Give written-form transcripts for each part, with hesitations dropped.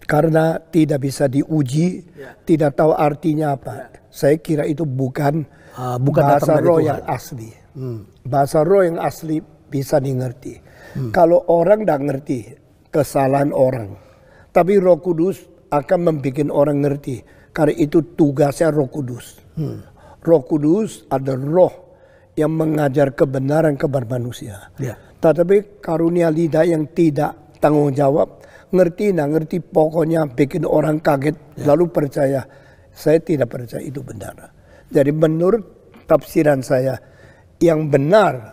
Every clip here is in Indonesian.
karena tidak bisa diuji, tidak tahu artinya apa. Saya kira itu bukan bahasa roh yang asli. Bahasa roh yang asli bisa dimengerti. Kalau orang tidak ngerti kesalahan orang, tapi Roh Kudus akan membuat orang ngerti. Karena itu tugasnya Roh Kudus. Roh Kudus ada roh yang mengajar kebenaran kepada manusia. Tetapi karunia lidah yang tidak tanggung jawab, ngerti pokoknya bikin orang kaget lalu percaya. Saya tidak percaya itu benar. Jadi menurut tafsiran saya yang benar,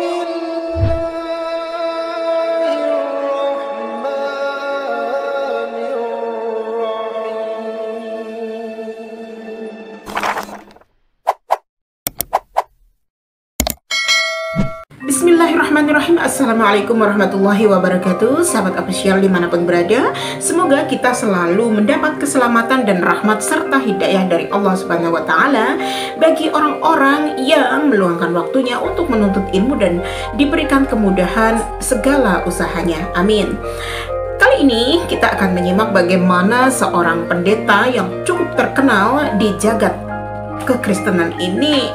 Bismillahirrahmanirrahim. Assalamualaikum warahmatullahi wabarakatuh. Sahabat official dimanapun berada, semoga kita selalu mendapat keselamatan dan rahmat serta hidayah dari Allah Subhanahu wa Ta'ala bagi orang-orang yang meluangkan waktunya untuk menuntut ilmu dan diberikan kemudahan segala usahanya. Amin. Kali ini kita akan menyimak bagaimana seorang pendeta yang cukup terkenal di jagat kekristenan ini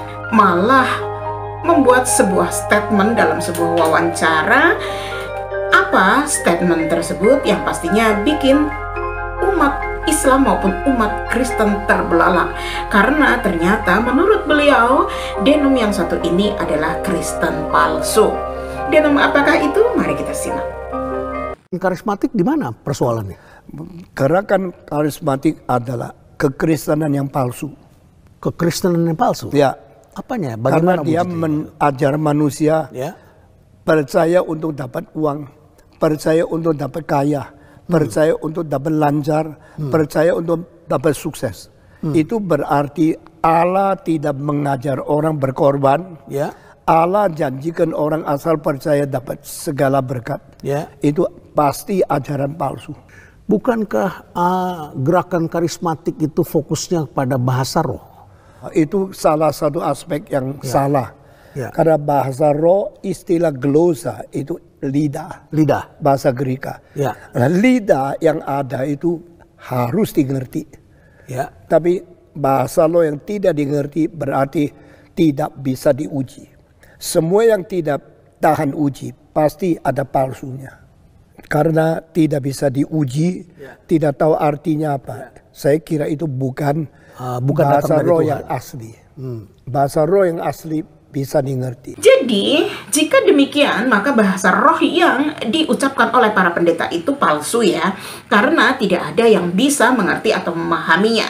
malah membuat sebuah statement dalam sebuah wawancara. Apa statement tersebut? Yang pastinya bikin umat Islam maupun umat Kristen terbelalak, karena ternyata menurut beliau denom yang satu ini adalah Kristen palsu. Denom apakah itu? Mari kita simak. Karismatik di mana persoalannya? Karena kan karismatik adalah kekristenan yang palsu. Kekristenan yang palsu? Ya. Apanya? Karena Bagaimana dia mengajar manusia percaya untuk dapat uang, percaya untuk dapat kaya, percaya untuk dapat lancar, percaya untuk dapat sukses. Itu berarti Allah tidak mengajar orang berkorban. Allah janjikan orang asal percaya dapat segala berkat. Itu pasti ajaran palsu. Bukankah gerakan karismatik itu fokusnya pada bahasa roh? Itu salah satu aspek yang salah. Karena bahasa roh, istilah glosa itu lidah. Bahasa Greka. Nah, lidah yang ada itu harus dimengerti. Tapi bahasa roh yang tidak dimengerti berarti tidak bisa diuji. Semua yang tidak tahan uji pasti ada palsunya. Karena tidak bisa diuji, tidak tahu artinya apa. Saya kira itu bukan bahasa roh yang asli. Bahasa roh yang asli bisa dimengerti. Jadi, jika demikian, maka bahasa roh yang diucapkan oleh para pendeta itu palsu ya, karena tidak ada yang bisa mengerti atau memahaminya.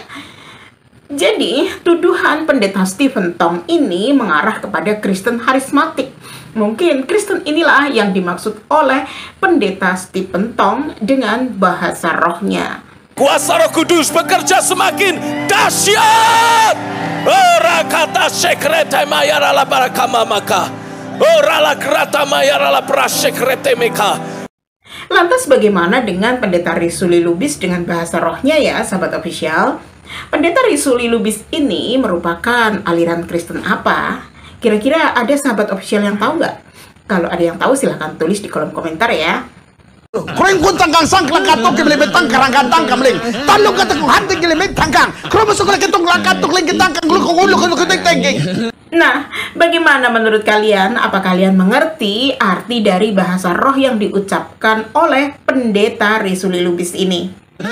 Jadi, tuduhan pendeta Stephen Tong ini mengarah kepada Kristen karismatik. Mungkin Kristen inilah yang dimaksud oleh pendeta Stephen Tong dengan bahasa rohnya. Kuasa Roh Kudus bekerja semakin dahsyat. Ora kata sekrete mayara la barakama maka. Ora la krata mayara la prasekrete meka. Lantas bagaimana dengan pendeta Risuli Lubis dengan bahasa rohnya ya, sahabat official? Pendeta Risuli Lubis ini merupakan aliran Kristen apa? Kira-kira ada sahabat official yang tahu nggak? Kalau ada yang tahu silahkan tulis di kolom komentar ya. Kurang kun tangkang sang kelakatok kebeli betang kerangkan tangkang beling taluk katakung hanting kebeli tangkang kurang masuk lagi tung lakatok lagi tangkang lu tengking. Nah, bagaimana menurut kalian? Apa kalian mengerti arti dari bahasa roh yang diucapkan oleh pendeta Risuli Lubis ini?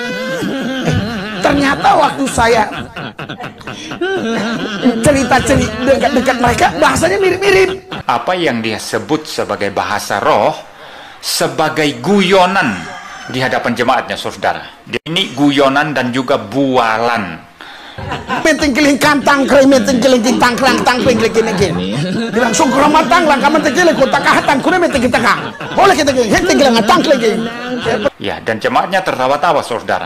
Ternyata waktu saya cerita dekat mereka bahasanya mirip-mirip. Apa yang dia sebut sebagai bahasa roh sebagai guyonan di hadapan jemaatnya, saudara. Ini guyonan dan juga bualan. Meting kiling kantang kering meting kiling kitang kerang tang ping gini. Bilang sungkur matang lang kaman tegile kota kahatan kuna meting kita kah. Boleh kita gini meting kiling tang lagi. Ya, dan jemaatnya tertawa-tawa, saudara.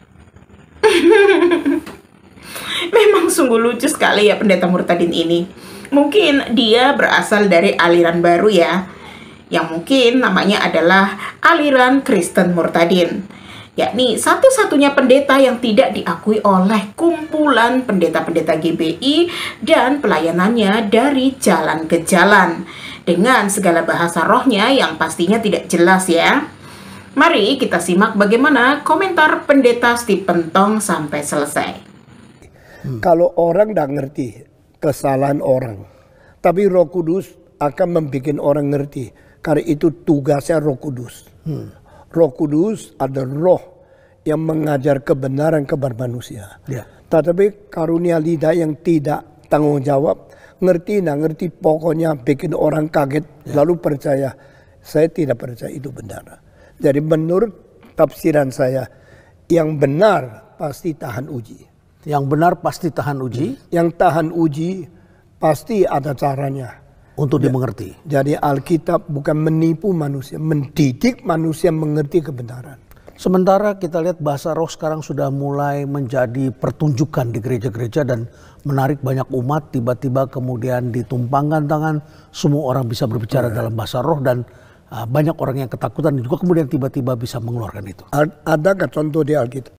Memang sungguh lucu sekali ya pendeta Murtadin ini. Mungkin dia berasal dari aliran baru ya, yang mungkin namanya adalah aliran Kristen Murtadin, yakni satu-satunya pendeta yang tidak diakui oleh kumpulan pendeta-pendeta GBI dan pelayanannya dari jalan ke jalan dengan segala bahasa rohnya yang pastinya tidak jelas ya. Mari kita simak bagaimana komentar Pendeta Stephen Tong sampai selesai. Kalau orang tidak ngerti kesalahan orang, tapi Roh Kudus akan membuat orang ngerti. Karena itu tugasnya Roh Kudus. Roh Kudus ada roh yang mengajar kebenaran kepada manusia. Tetapi karunia lidah yang tidak tanggung jawab, ngerti pokoknya bikin orang kaget lalu percaya. Saya tidak percaya itu benar. Jadi menurut tafsiran saya, yang benar pasti tahan uji. Yang benar pasti tahan uji. Yang tahan uji pasti ada caranya untuk dimengerti. Jadi Alkitab bukan menipu manusia, mendidik manusia mengerti kebenaran. Sementara kita lihat bahasa roh sekarang sudah mulai menjadi pertunjukan di gereja-gereja dan menarik banyak umat, tiba-tiba kemudian ditumpangkan tangan, semua orang bisa berbicara dalam bahasa roh dan banyak orang yang ketakutan juga kemudian tiba-tiba bisa mengeluarkan itu. Adakah contoh di Alkitab?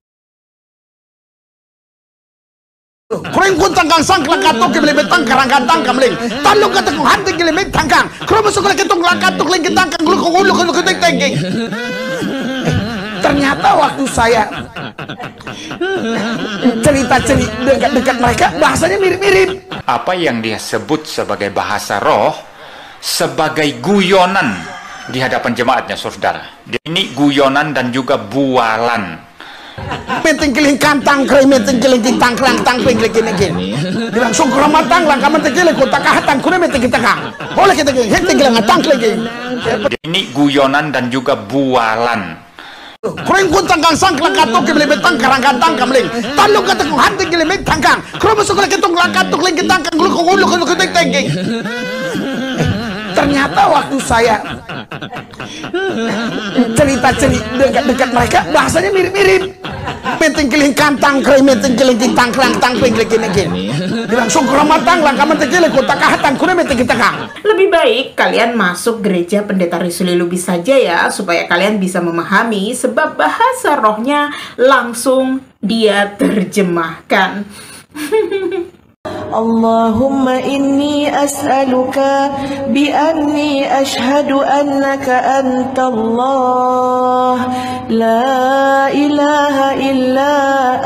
Kurang kuntang kang sang kelakatuk kebelet tangkarang kantang kamling. Talu kata kong hanting kebelet tangkang. Kurang masuk lagi ketung lakatuk lagi tangkang gulung tengking. Ternyata waktu saya cerita dekat mereka bahasanya mirip-mirip. Apa yang dia sebut sebagai bahasa roh sebagai guyonan di hadapan jemaatnya, saudara. Ini guyonan dan juga bualan. Meting keling kantang kray meting keling kitang krang tang ping gini. Bilang sungkur matang lang kaman tegele kota kahatan kuna meting kita kang. Boleh kita gini heting keling tang lagi. Ini guyonan dan juga bualan. Kurang kuntang kang sang kelakatuk kebelet tangkarang kantang kamling. Talu kata kong hanting kebelet tangkang. Kurang masuk lagi ketung lakatuk lagi tangkang gulung tengking. Ternyata waktu saya cerita dekat mereka bahasanya mirip-mirip. Meting keling kantang kray meting keling kitang krang tang ping gini. Bilang sungkur matang lang kaman tegele kota kahatan kuna meting kita kang. Lebih baik kalian masuk gereja Pendeta Risuli Lubis saja ya, supaya kalian bisa memahami sebab bahasa rohnya langsung dia terjemahkan. اللهم إني أسألك بأني أشهد أنك أنت الله لا إله إلا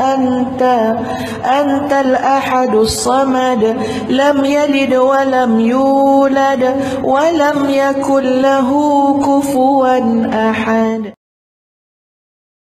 أنت الأحد الصمد لم يلد ولم يولد ولم يكن له كفوا أحد.